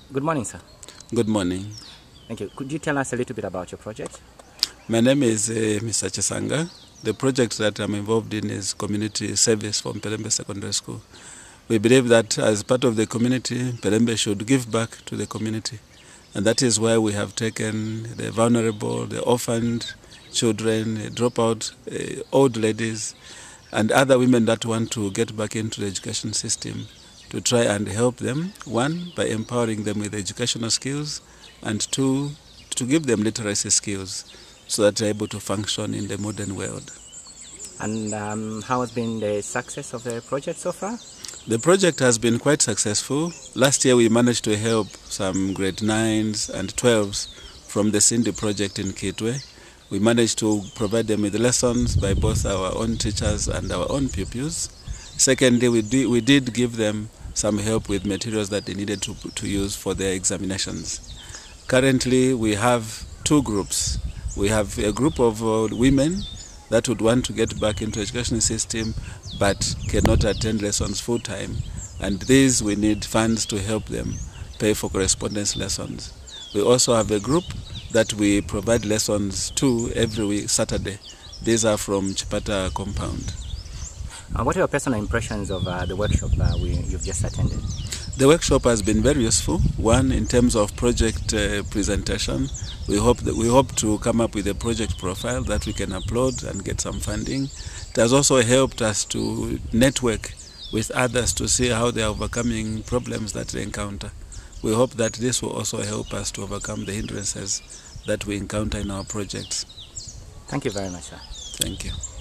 Good morning, sir. Good morning. Thank you. Could you tell us a little bit about your project? My name is Mr. Chisenga. The project that I'm involved in is community service for Mpelembe Secondary School. We believe that as part of the community, Mpelembe should give back to the community. And that is why we have taken the vulnerable, the orphaned children, dropout, old ladies, and other women that want to get back into the education system to try and help them, one, by empowering them with educational skills, and two, to give them literacy skills so that they're able to function in the modern world. And how has been the success of the project so far? The project has been quite successful. Last year we managed to help some grade 9s and 12s from the Cindy project in Kitwe. We managed to provide them with lessons by both our own teachers and our own pupils. Secondly, we did give them some help with materials that they needed to use for their examinations. Currently, we have two groups. We have a group of women that would want to get back into the education system but cannot attend lessons full time. And these we need funds to help them pay for correspondence lessons. We also have a group that we provide lessons to every week, Saturday. These are from Chipata compound. What are your personal impressions of the workshop you've just attended? The workshop has been very useful. One, in terms of project presentation, we hope to come up with a project profile that we can upload and get some funding. It has also helped us to network with others to see how they are overcoming problems that they encounter. We hope that this will also help us to overcome the hindrances that we encounter in our projects. Thank you very much, sir. Thank you.